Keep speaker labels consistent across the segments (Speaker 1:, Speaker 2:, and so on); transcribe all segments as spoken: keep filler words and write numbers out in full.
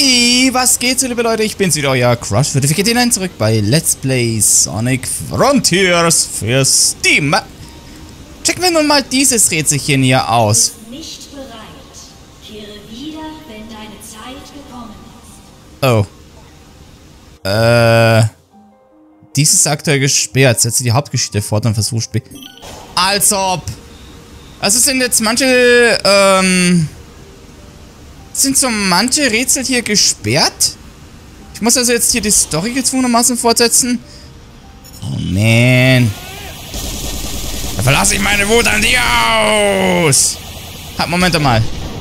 Speaker 1: Hey, was geht so, liebe Leute? Ich bin's wieder, euer Crush. Wie geht hinein zurück bei Let's Play Sonic Frontiers für Steam. Checken wir nun mal dieses Rätselchen hier aus.
Speaker 2: Nicht bereit. Kehre wieder, wenn deine Zeit gekommen ist.
Speaker 1: Oh. Äh. Dies ist aktuell gesperrt. Setze die Hauptgeschichte fort und versuche Spiel. Als ob. Also sind jetzt manche, ähm. Sind so manche Rätsel hier gesperrt? Ich muss also jetzt hier die Story gezwungenermaßen fortsetzen? Oh man. Da verlasse ich meine Wut an dir aus! Ha, Moment mal.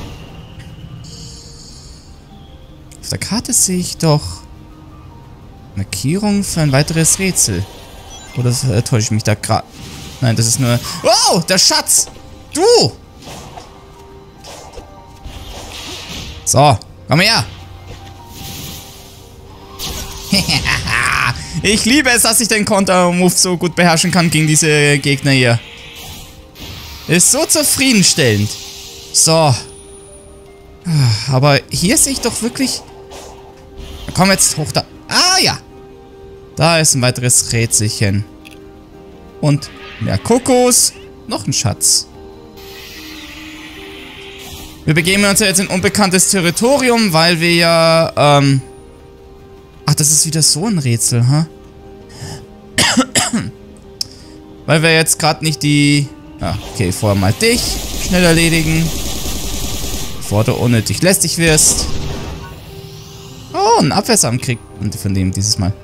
Speaker 1: Auf der Karte sehe ich doch Markierung für ein weiteres Rätsel. Oder äh, täusche ich mich da gerade? Nein, das ist nur... Oh, der Schatz! Du! So, komm her! Ich liebe es, dass ich den Konter-Move so gut beherrschen kann gegen diese Gegner hier. Ist so zufriedenstellend. So. Aber hier sehe ich doch wirklich... Komm jetzt hoch da. Ah ja. Da ist ein weiteres Rätselchen. Und mehr Kokos. Noch ein Schatz. Wir begeben uns ja jetzt in unbekanntes Territorium, weil wir ja, ähm... Ach, das ist wieder so ein Rätsel, ha? Huh? Weil wir jetzt gerade nicht die... Ah, okay, vorher mal dich schnell erledigen. Bevor du unnötig lästig wirst. Oh, ein Abwehrsamen kriegt von dem dieses Mal.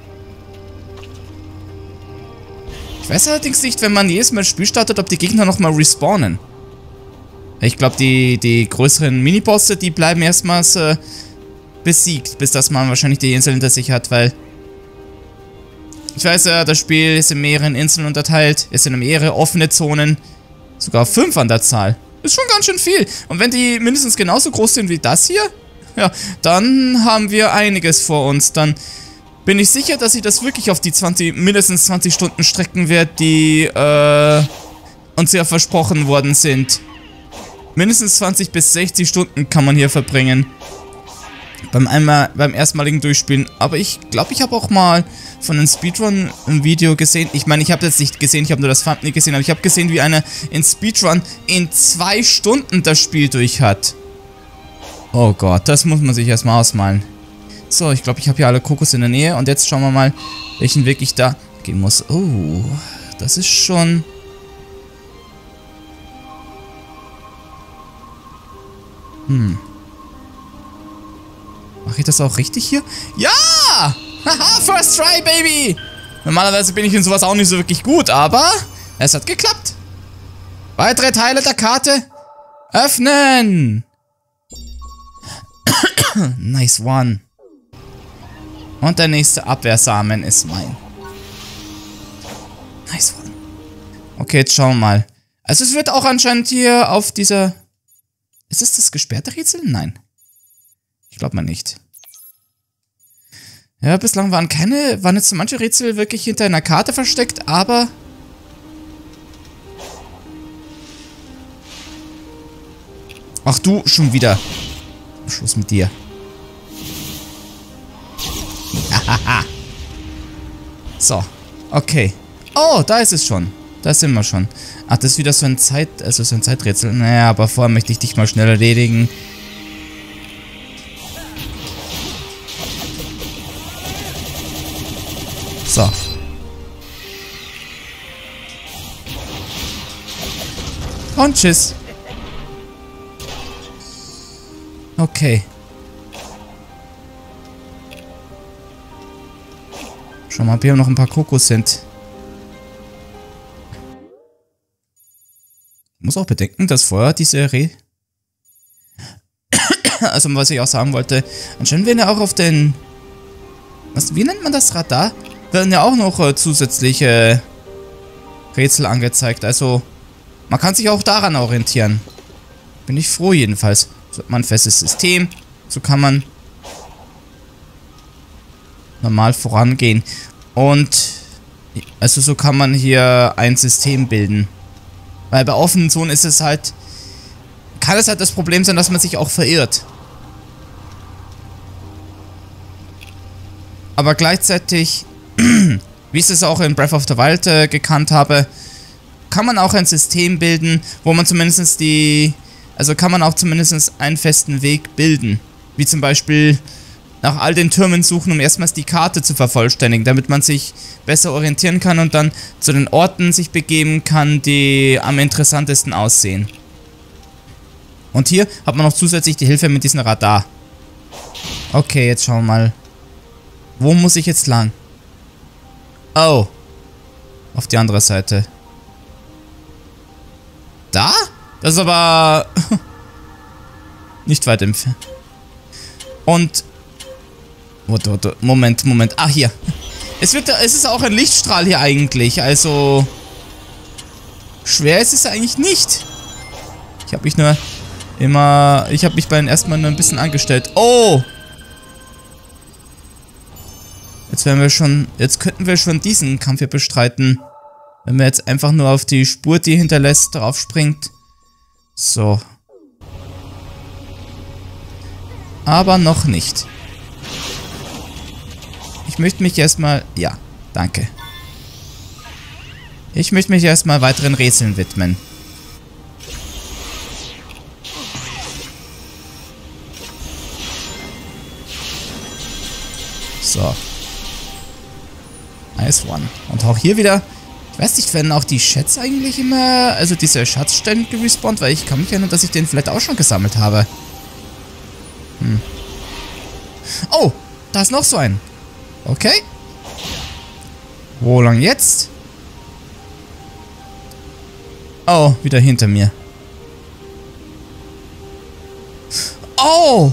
Speaker 1: Ich weiß allerdings nicht, wenn man jedes Mal das Spiel startet, ob die Gegner nochmal respawnen. Ich glaube, die, die größeren Minibosse, die bleiben erstmals äh, besiegt, bis das man wahrscheinlich die Insel hinter sich hat, weil... Ich weiß ja, das Spiel ist in mehreren Inseln unterteilt, es sind mehrere offene Zonen, sogar fünf an der Zahl. Ist schon ganz schön viel. Und wenn die mindestens genauso groß sind wie das hier, ja, dann haben wir einiges vor uns. Dann bin ich sicher, dass sie das wirklich auf die zwanzig, mindestens zwanzig Stunden strecken wird, die äh, uns ja versprochen worden sind. Mindestens zwanzig bis sechzig Stunden kann man hier verbringen. Beim, einmal, beim erstmaligen Durchspielen. Aber ich glaube, ich habe auch mal von einem Speedrun ein Video gesehen. Ich meine, ich habe das nicht gesehen, ich habe nur das Thumbnail gesehen. Aber ich habe gesehen, wie einer in Speedrun in zwei Stunden das Spiel durch hat. Oh Gott, das muss man sich erstmal ausmalen. So, ich glaube, ich habe hier alle Kokos in der Nähe. Und jetzt schauen wir mal, welchen Weg ich da gehen muss. Oh, das ist schon... Hm. Mache ich das auch richtig hier? Ja! Haha, first try, baby! Normalerweise bin ich in sowas auch nicht so wirklich gut, aber es hat geklappt. Weitere Teile der Karte öffnen! Nice one. Und der nächste Abwehrsamen ist mein. Nice one. Okay, jetzt schauen wir mal. Also es wird auch anscheinend hier auf dieser... Ist es das gesperrte Rätsel? Nein. Ich glaube mal nicht. Ja, bislang waren keine, waren jetzt so manche Rätsel wirklich hinter einer Karte versteckt, aber... Ach du, schon wieder. Schluss mit dir. So, okay. Oh, da ist es schon. Da sind wir schon. Ach, das ist wieder so ein Zeit, also so ein Zeiträtsel. Naja, aber vorher möchte ich dich mal schnell erledigen. So. Und tschüss. Okay. Schau mal, ob hier noch ein paar Kokos sind. Ich muss auch bedenken, dass vorher diese Re... Also, was ich auch sagen wollte, anscheinend werden ja auch auf den... Was, wie nennt man das Radar? Werden ja auch noch äh, zusätzliche Rätsel angezeigt. Also, man kann sich auch daran orientieren. Bin ich froh jedenfalls. So hat man ein festes System. So kann man normal vorangehen. Und also so kann man hier ein System bilden. Weil bei offenen Zonen ist es halt... Kann es halt das Problem sein, dass man sich auch verirrt. Aber gleichzeitig, wie ich es auch in Breath of the Wild äh, gekannt habe, kann man auch ein System bilden, wo man zumindest die... Also kann man auch zumindest einen festen Weg bilden. Wie zum Beispiel nach all den Türmen suchen, um erstmals die Karte zu vervollständigen, damit man sich besser orientieren kann und dann zu den Orten sich begeben kann, die am interessantesten aussehen. Und hier hat man noch zusätzlich die Hilfe mit diesem Radar. Okay, jetzt schauen wir mal. Wo muss ich jetzt lang? Oh. Auf die andere Seite. Da? Das ist aber nicht weit entfernt. Und Moment, Moment. Ah, hier. Es wird, es ist auch ein Lichtstrahl hier eigentlich. Also schwer ist es eigentlich nicht. Ich habe mich nur immer, ich habe mich bei den ersten Mal nur ein bisschen angestellt. Oh! Jetzt werden wir schon, jetzt könnten wir schon diesen Kampf hier bestreiten. Wenn man jetzt einfach nur auf die Spur, die hinterlässt, drauf springt. So. Aber noch nicht. Ich möchte mich erstmal... Ja, danke. Ich möchte mich erstmal weiteren Rätseln widmen. So. Nice one. Und auch hier wieder... Ich weiß nicht, werden auch die Schätze eigentlich immer... Also diese Schatzstellen gerespawnt? Weil ich kann mich erinnern, dass ich den vielleicht auch schon gesammelt habe. Hm. Oh! Da ist noch so ein. Okay. Wo lang jetzt? Oh, wieder hinter mir. Oh!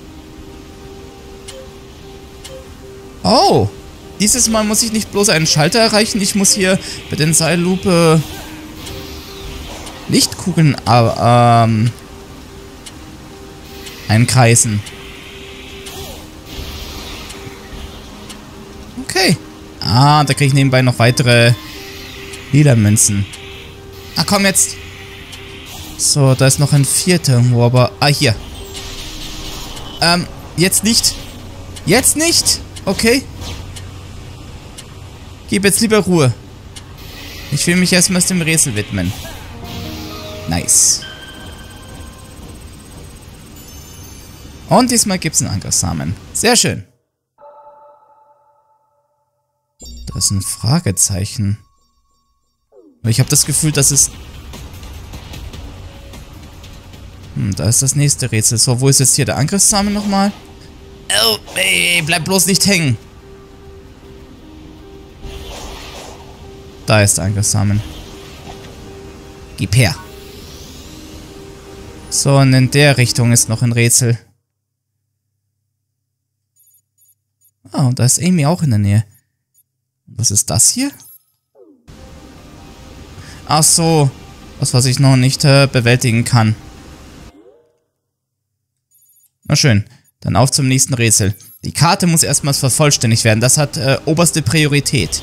Speaker 1: Oh! Dieses Mal muss ich nicht bloß einen Schalter erreichen, ich muss hier mit den Seillupe Lichtkugeln ähm, einkreisen. Okay. Ah, da kriege ich nebenbei noch weitere Lila-Münzen. Ah, komm jetzt. So, da ist noch ein vierter irgendwo, aber... Ah, hier. Ähm, jetzt nicht. Jetzt nicht. Okay. Gib jetzt lieber Ruhe. Ich will mich erstmal dem Rätsel widmen. Nice. Und diesmal gibt es einen Angriffssamen. Sehr schön. Da ist ein Fragezeichen. Aber ich habe das Gefühl, dass es... Hm, da ist das nächste Rätsel. So, wo ist jetzt hier der Angriffssamen nochmal? Oh, ey, bleib bloß nicht hängen. Da ist der Angriffssamen. Gib her. So, und in der Richtung ist noch ein Rätsel. Ah, und da ist Amy auch in der Nähe. Was ist das hier? Ach so. Das, was ich noch nicht äh, bewältigen kann. Na schön. Dann auf zum nächsten Rätsel. Die Karte muss erstmals vervollständigt werden. Das hat äh, oberste Priorität.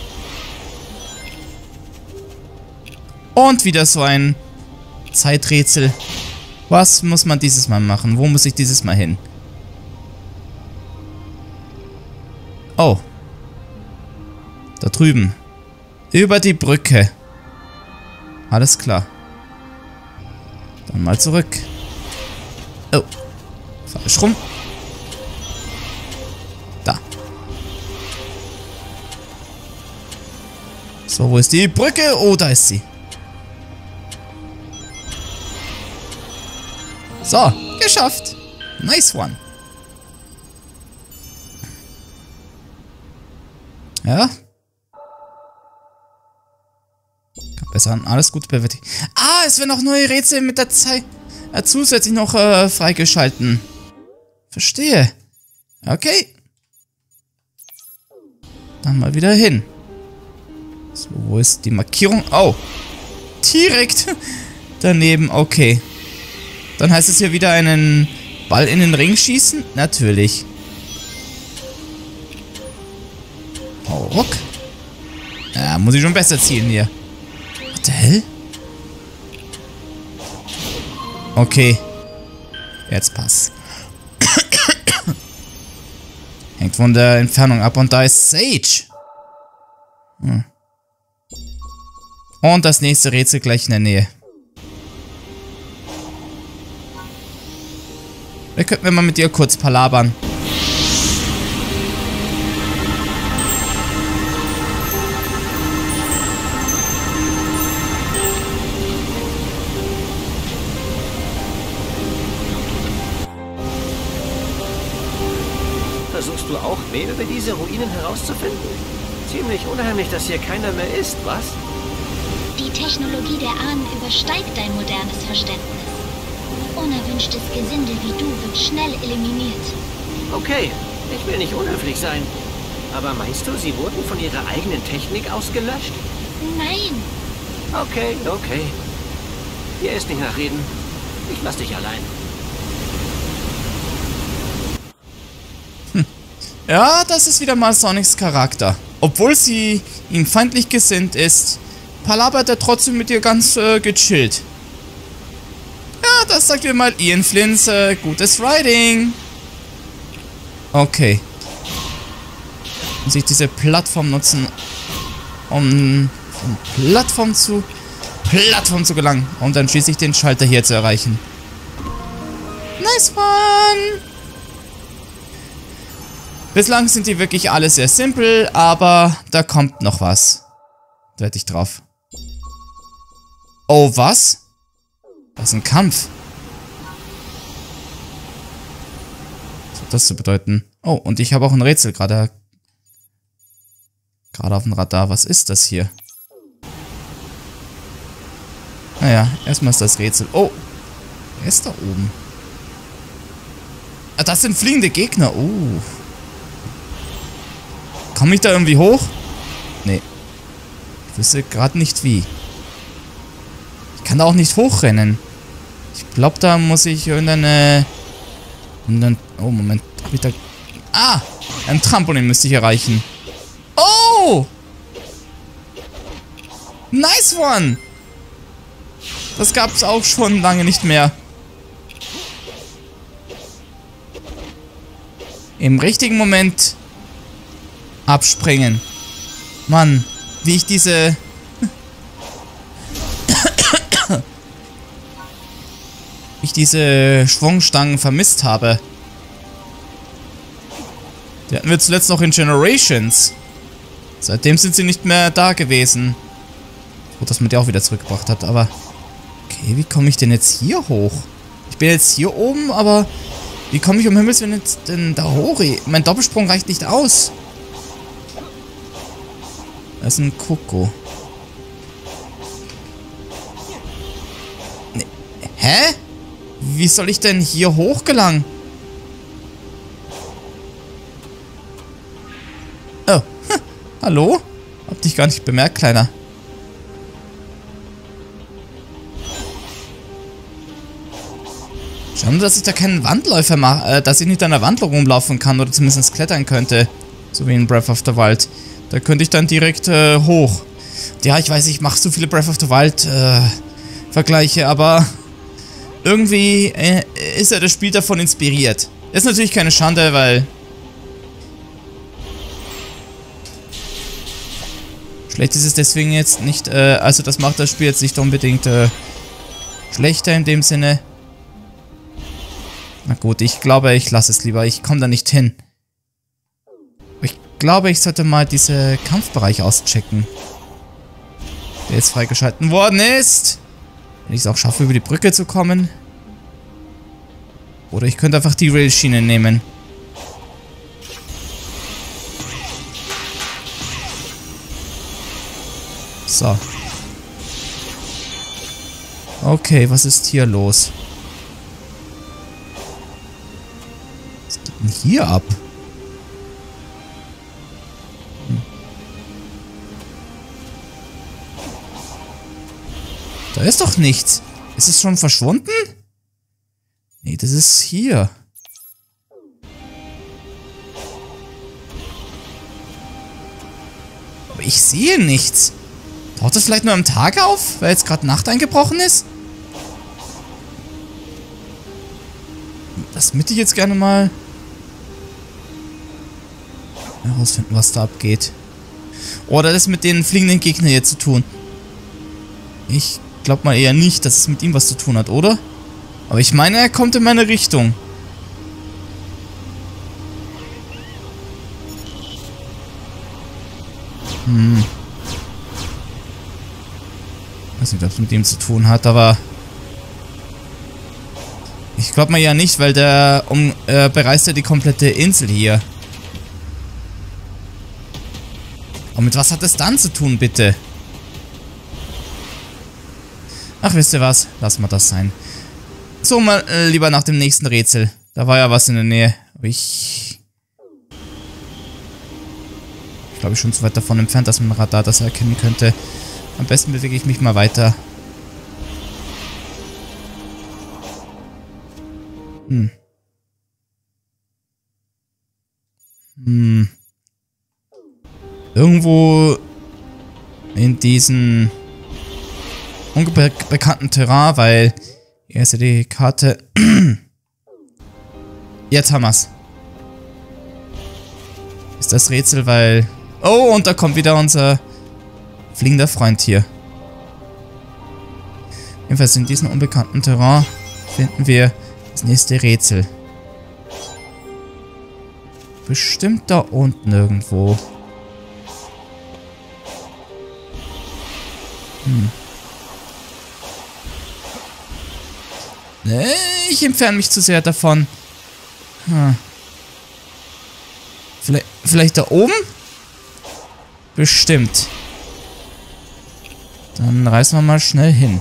Speaker 1: Und wieder so ein Zeiträtsel. Was muss man dieses Mal machen? Wo muss ich dieses Mal hin? Oh. Da drüben. Über die Brücke. Alles klar. Dann mal zurück. Oh. Falsch rum. Da. So, wo ist die Brücke? Oh, da ist sie. So, geschafft. Nice one. Ja. Kann besser an. Alles gut bewältigt. Ah, es werden auch neue Rätsel mit der Zeit äh, zusätzlich noch äh, freigeschalten. Verstehe. Okay. Dann mal wieder hin. So, wo ist die Markierung? Oh. Direkt daneben. Okay. Dann heißt es hier wieder einen Ball in den Ring schießen? Natürlich. Oh, ruck. Ja, muss ich schon besser zielen hier. What the hell? Okay. Jetzt passt. Hängt irgendwo in der Entfernung ab. Und da ist Sage. Hm. Und das nächste Rätsel gleich in der Nähe. Vielleicht könnten wir mal mit ihr kurz palabern.
Speaker 3: Versuchst du auch mehr über diese Ruinen herauszufinden? Ziemlich unheimlich, dass hier keiner mehr ist, was?
Speaker 2: Die Technologie der Ahnen übersteigt dein modernes Verständnis. Unerwünschtes Gesindel wie du wird schnell eliminiert.
Speaker 3: Okay, ich will nicht unhöflich sein. Aber meinst du, sie wurden von ihrer eigenen Technik ausgelöscht?
Speaker 2: Nein.
Speaker 3: Okay, okay. Hier ist nicht nachreden. Ich lass dich allein.
Speaker 1: Hm. Ja, das ist wieder mal Sonics Charakter. Obwohl sie ihm feindlich gesinnt ist, palabert er trotzdem mit ihr ganz äh, gechillt. Ja, das sagt mir mal Ian Flynns äh, gutes Riding. Okay. Muss ich diese Plattform nutzen, um von Plattform zu Plattform zu gelangen, um dann schließlich den Schalter hier zu erreichen. Nice one! Bislang sind die wirklich alle sehr simpel, aber da kommt noch was. Da werde ich drauf. Oh, was? Das ist ein Kampf. Was hat das zu bedeuten? Oh, und ich habe auch ein Rätsel gerade gerade auf dem Radar. Was ist das hier? Naja, erstmal ist das Rätsel. Oh, wer ist da oben? Ah, das sind fliegende Gegner. Oh. Komme ich da irgendwie hoch? Nee. Ich wüsste gerade nicht wie. Ich kann da auch nicht hochrennen. Ich glaube, da muss ich irgendeine... irgendeine oh, Moment. Hab ich da... Ah! Ein Trampolin müsste ich erreichen. Oh! Nice one! Das gab es auch schon lange nicht mehr. Im richtigen Moment abspringen. Mann, wie ich diese... ich diese Schwungstangen vermisst habe. Die hatten wir zuletzt noch in Generations. Seitdem sind sie nicht mehr da gewesen. Gut, dass man die auch wieder zurückgebracht hat, aber... Okay, wie komme ich denn jetzt hier hoch? Ich bin jetzt hier oben, aber... Wie komme ich um Himmels Willen jetzt denn da hoch? Mein Doppelsprung reicht nicht aus. Das ist ein Koko. Nee. Hä? Wie soll ich denn hier hoch gelangen? Oh. Hm. Hallo? Hab dich gar nicht bemerkt, Kleiner. Schade, dass ich da keinen Wandläufer mache, äh, dass ich nicht an der Wand rumlaufen kann oder zumindest klettern könnte. So wie in Breath of the Wild. Da könnte ich dann direkt äh, hoch. Ja, ich weiß, ich mache so viele Breath of the Wild äh, Vergleiche, aber irgendwie äh, ist ja das Spiel davon inspiriert. Ist natürlich keine Schande, weil schlecht ist es deswegen jetzt nicht, äh, also das macht das Spiel jetzt nicht unbedingt äh, schlechter in dem Sinne. Na gut, ich glaube, ich lasse es lieber. Ich komme da nicht hin. Ich glaube, ich sollte mal diese Kampfbereich auschecken. Der jetzt freigeschalten worden ist. Wenn ich es auch schaffe, über die Brücke zu kommen. Oder ich könnte einfach die Railschiene nehmen. So. Okay, was ist hier los? Was geht denn hier ab? Hm. Da ist doch nichts. Ist es schon verschwunden? Nee, das ist hier. Aber ich sehe nichts. Taucht das vielleicht nur am Tag auf, weil jetzt gerade Nacht eingebrochen ist? Das möchte ich jetzt gerne mal herausfinden, was da abgeht. Oder das mit den fliegenden Gegnern hier zu tun. Ich glaube mal eher nicht, dass es mit ihm was zu tun hat, oder? Aber ich meine, er kommt in meine Richtung. Hm. Ich weiß nicht, ob es mit ihm zu tun hat, aber... Ich glaube mal ja nicht, weil der um, äh, bereist ja die komplette Insel hier. Und mit was hat es dann zu tun, bitte? Ach, wisst ihr was? Lassen wir das sein. So, mal äh, lieber nach dem nächsten Rätsel. Da war ja was in der Nähe. Aber ich... Ich glaube, ich schon zu weit davon entfernt, dass man ein Radar das erkennen könnte. Am besten bewege ich mich mal weiter. Hm. Hm. Irgendwo in diesem unbekannten Terrain, weil hier ist ja die Karte. Jetzt haben wir's. Ist das Rätsel, weil... Oh, und da kommt wieder unser fliegender Freund hier. Jedenfalls in diesem unbekannten Terrain finden wir das nächste Rätsel. Bestimmt da unten irgendwo. Hm. Nee, ich entferne mich zu sehr davon. Hm. Vielleicht, vielleicht da oben? Bestimmt. Dann reißen wir mal schnell hin.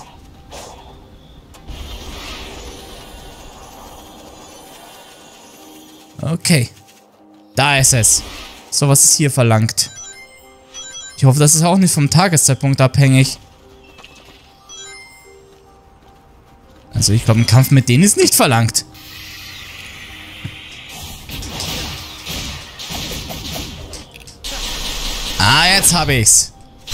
Speaker 1: Okay. Da ist es. So, was ist hier verlangt? Ich hoffe, das ist auch nicht vom Tageszeitpunkt abhängig. Also ich glaube, ein Kampf mit denen ist nicht verlangt. Ah, jetzt habe ich's.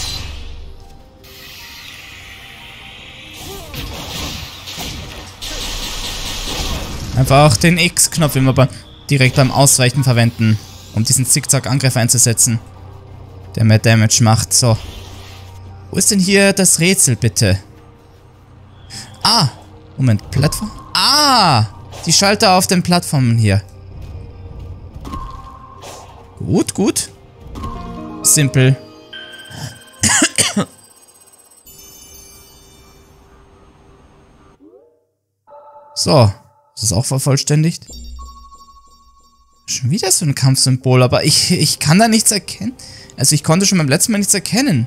Speaker 1: Einfach den X-Knopf immer bei, direkt beim Ausweichen verwenden, um diesen Zickzack-Angriff einzusetzen, der mehr Damage macht. So. Wo ist denn hier das Rätsel, bitte? Ah! Moment, Plattform? Ah! Die Schalter auf den Plattformen hier. Gut, gut. Simpel. So. Ist das auch vervollständigt? Schon wieder so ein Kampfsymbol, aber ich, ich kann da nichts erkennen. Also ich konnte schon beim letzten Mal nichts erkennen.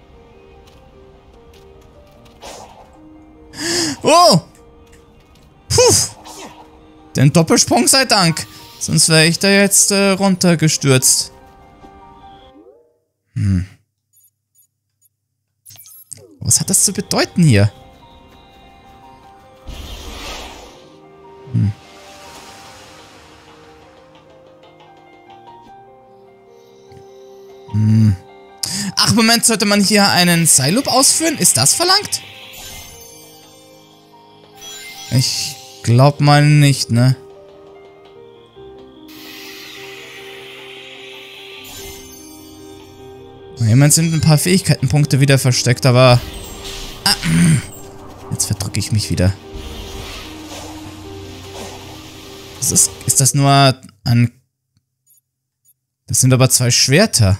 Speaker 1: Oh! Puh! Den Doppelsprung sei Dank. Sonst wäre ich da jetzt äh, runtergestürzt. Hm. Was hat das zu bedeuten hier? Hm. Hm. Ach, Moment, sollte man hier einen Seilloop ausführen? Ist das verlangt? Ich glaub mal nicht, ne? Jemand sind ein paar Fähigkeitenpunkte wieder versteckt, aber... Ah, jetzt verdrücke ich mich wieder. Das ist, ist das nur ein... Das sind aber zwei Schwerter.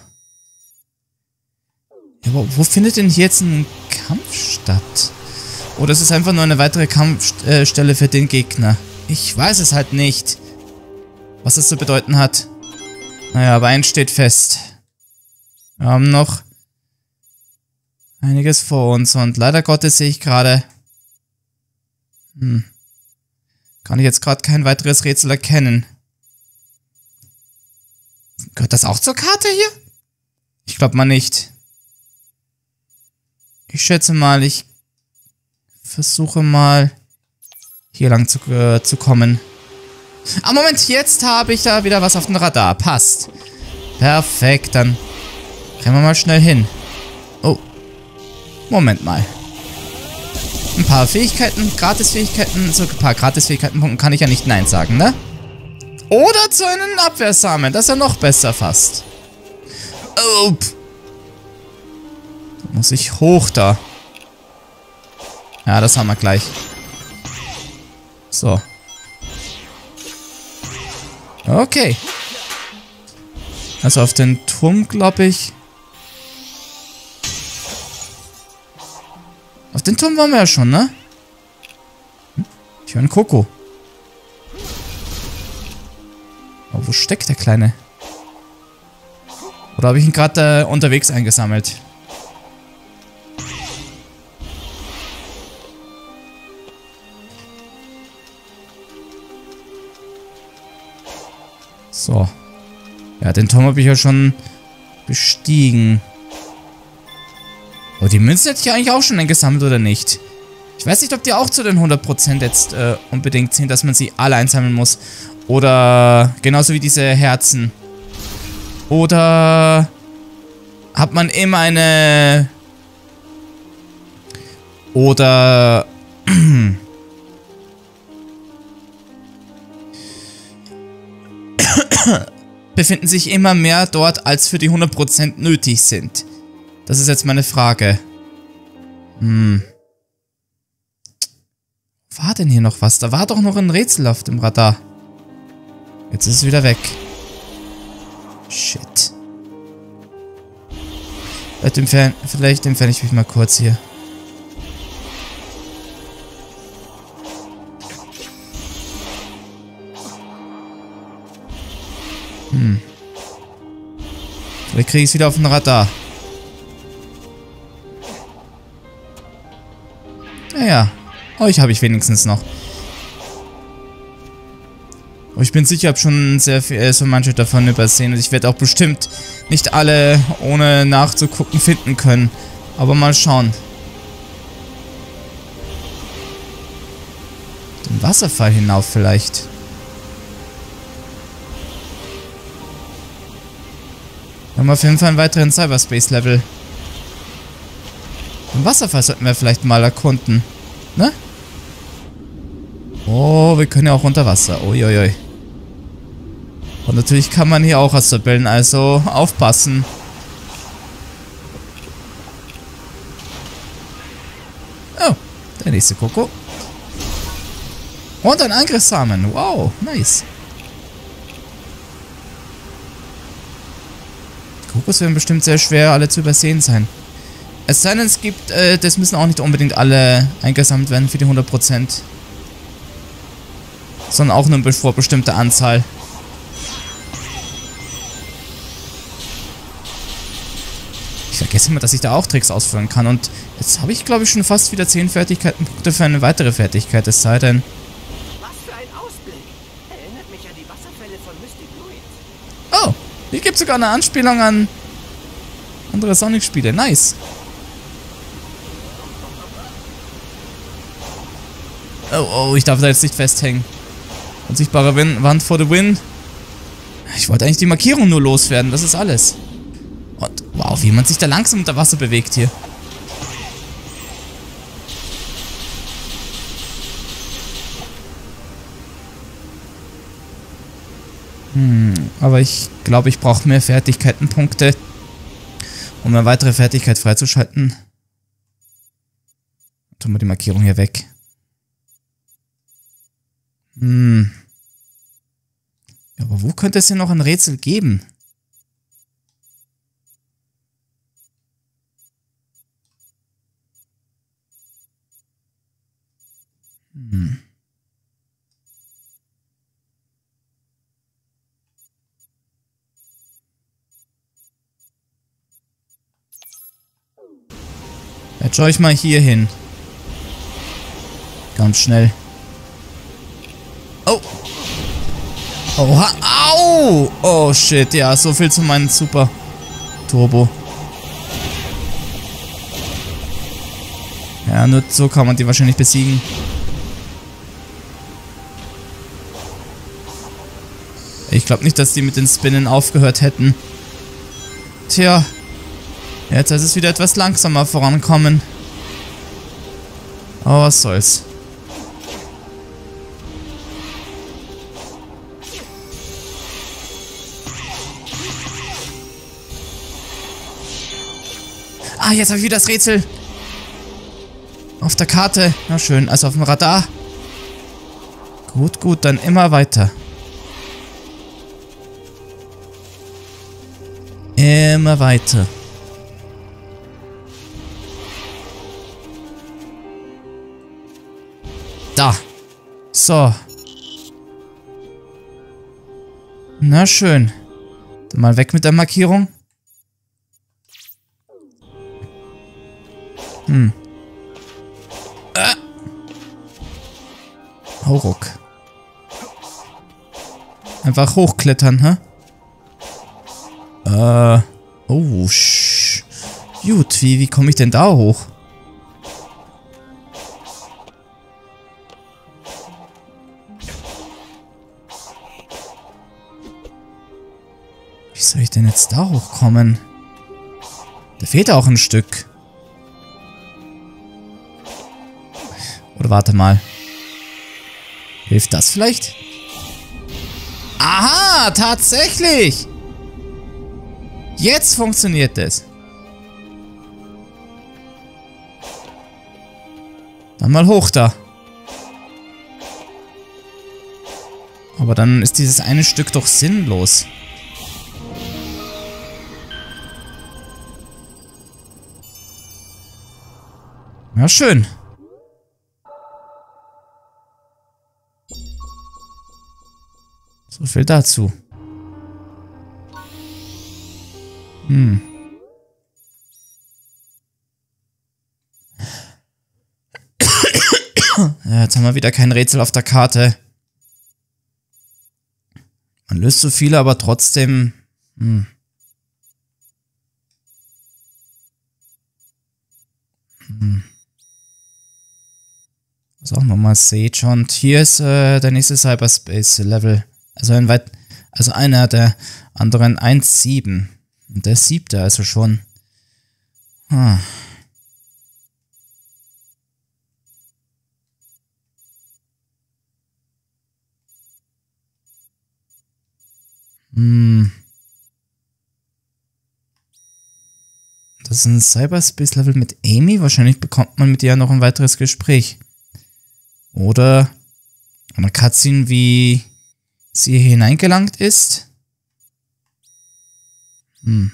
Speaker 1: Ja, aber wo findet denn hier jetzt ein Kampf statt? Oder ist es einfach nur eine weitere Kampfstelle für den Gegner? Ich weiß es halt nicht, was das zu bedeuten hat. Naja, aber eins steht fest. Wir haben noch einiges vor uns und leider Gottes sehe ich gerade... Hm. Kann ich jetzt gerade kein weiteres Rätsel erkennen. Gehört das auch zur Karte hier? Ich glaube mal nicht. Ich schätze mal, ich versuche mal hier lang zu, äh, zu kommen. Ah, Moment, jetzt habe ich da wieder was auf dem Radar. Passt. Perfekt, dann rennen wir mal schnell hin. Oh. Moment mal. Ein paar Fähigkeiten, Gratis-Fähigkeiten, so ein paar Gratis-Fähigkeitenpunkten kann ich ja nicht Nein sagen, ne? Oder zu einem Abwehrsamen, dass er noch besser fasst. Oh. Da muss ich hoch da. Ja, das haben wir gleich. So. Okay. Also auf den Turm, glaube ich. Auf den Turm waren wir ja schon, ne? Ich höre einen Koko. Aber wo steckt der Kleine? Oder habe ich ihn gerade äh, unterwegs eingesammelt? So. Ja, den Turm habe ich ja schon bestiegen. Oh, die Münzen hätte ich eigentlich auch schon eingesammelt, oder nicht? Ich weiß nicht, ob die auch zu den hundert Prozent jetzt äh, unbedingt sind, dass man sie alle einsammeln muss. Oder genauso wie diese Herzen. Oder hat man immer eine... Oder... befinden sich immer mehr dort, als für die hundert Prozent nötig sind. Das ist jetzt meine Frage. Hm. War denn hier noch was? Da war doch noch ein Rätsel auf dem Radar. Jetzt ist es wieder weg. Shit. Vielleicht entferne, vielleicht entferne ich mich mal kurz hier. Hm. Vielleicht kriege ich es wieder auf den Radar. Naja. Euch habe ich wenigstens noch. Aber ich bin sicher, ich habe schon sehr viel, äh, so manche davon übersehen. Und ich werde auch bestimmt nicht alle ohne nachzugucken finden können. Aber mal schauen. Den Wasserfall hinauf vielleicht. Wir haben auf jeden Fall einen weiteren Cyberspace-Level. Den Wasserfall sollten wir vielleicht mal erkunden. Ne? Oh, wir können ja auch unter Wasser. Uiuiui. Und natürlich kann man hier auch ausbilden, also aufpassen. Oh, der nächste Koko. Und ein Angriffssamen. Wow, nice. Kokos werden bestimmt sehr schwer, alle zu übersehen sein. Es sei denn, es gibt, äh, das müssen auch nicht unbedingt alle eingesammelt werden für die hundert Prozent. Sondern auch nur vor bestimmter Anzahl. Ich vergesse immer, dass ich da auch Tricks ausführen kann. Und jetzt habe ich, glaube ich, schon fast wieder zehn Fertigkeitenpunkte für eine weitere Fertigkeit. Es sei denn...
Speaker 3: Was für ein Ausblick! Erinnert mich an die Wasserfälle von Mystic Ruins.
Speaker 1: Oh, hier gibt es sogar eine Anspielung an andere Sonic-Spiele. Nice. Oh, oh, ich darf da jetzt nicht festhängen. Unsichtbare Win Wand for the win. Ich wollte eigentlich die Markierung nur loswerden, das ist alles. Und wow, wie man sich da langsam unter Wasser bewegt hier. Hm, aber ich glaube, ich brauche mehr Fertigkeitenpunkte, um eine weitere Fertigkeit freizuschalten. Tun wir die Markierung hier weg. Hm. Ja, aber wo könnte es denn noch ein Rätsel geben? Hm. Jetzt schaue ich mal hier hin. Ganz schnell. Oh. Oha. Au. Oh, shit. Ja, so viel zu meinem Super Turbo. Ja, nur so kann man die wahrscheinlich besiegen. Ich glaube nicht, dass die mit den Spinnen aufgehört hätten. Tja. Jetzt ist es wieder etwas langsamer vorankommen. Aber was soll's. Ah, jetzt habe ich wieder das Rätsel. Auf der Karte. Na schön, also auf dem Radar. Gut, gut, dann immer weiter. Immer weiter. Da. So. Na schön. Dann mal weg mit der Markierung. Hm. Äh. Hauruck. Einfach hochklettern, hä? Äh. Oh, sch. Gut, wie, wie komme ich denn da hoch? Wie soll ich denn jetzt da hochkommen? Da fehlt auch ein Stück. Oder warte mal. Hilft das vielleicht? Aha, tatsächlich! Jetzt funktioniert es. Dann mal hoch da. Aber dann ist dieses eine Stück doch sinnlos. Ja, schön. So viel dazu. Hm. Ja, jetzt haben wir wieder kein Rätsel auf der Karte. Man löst so viele, aber trotzdem... Hm. Hm. Das ist auch nochmal Sage. Und hier ist äh, der nächste Cyberspace-Level. Also ein weit, also einer der anderen eins sieben. Und der siebte also schon. Ah. Hm. Das ist ein Cyberspace-Level mit Amy. Wahrscheinlich bekommt man mit ihr noch ein weiteres Gespräch. Oder eine Cutscene, wie sie hier hineingelangt ist. Hm.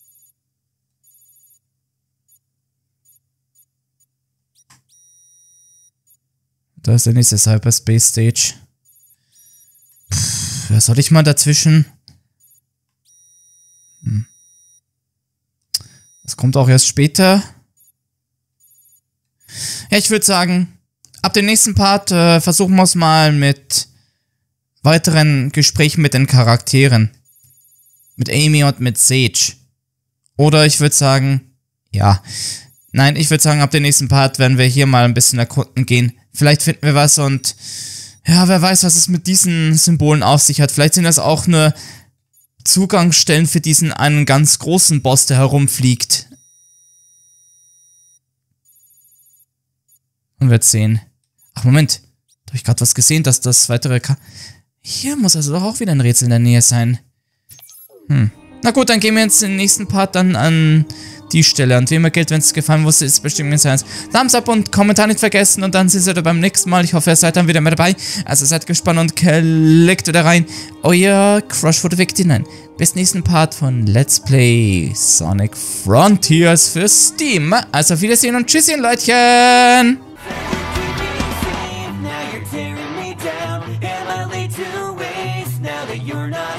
Speaker 1: Da ist der nächste Cyberspace Stage. Pff, was soll ich mal dazwischen? Hm. Das kommt auch erst später. Ja, ich würde sagen, ab dem nächsten Part äh, versuchen wir es mal mit weiteren Gesprächen mit den Charakteren. Mit Amy und mit Sage. Oder ich würde sagen, ja. Nein, ich würde sagen, ab dem nächsten Part werden wir hier mal ein bisschen erkunden gehen. Vielleicht finden wir was und ja, wer weiß, was es mit diesen Symbolen auf sich hat. Vielleicht sind das auch nur Zugangsstellen für diesen einen ganz großen Boss, der herumfliegt. Und wird sehen. Ach, Moment. Da habe ich gerade was gesehen, dass das weitere... Ka Hier muss also doch auch wieder ein Rätsel in der Nähe sein. Hm. Na gut, dann gehen wir jetzt im nächsten Part dann an die Stelle. Und wie immer gilt, wenn es gefallen wusste, ist bestimmt mir eins. Thumbs up und Kommentar nicht vergessen. Und dann sind wir beim nächsten Mal. Ich hoffe, ihr seid dann wieder mit dabei. Also seid gespannt und klickt wieder rein. Euer Crush for the Victim. Nein. Bis nächsten Part von Let's Play Sonic Frontiers für Steam. Also Wiedersehen und Tschüsschen, Leutchen.
Speaker 4: Now you're tearing me down. Am I late to waste now that you're not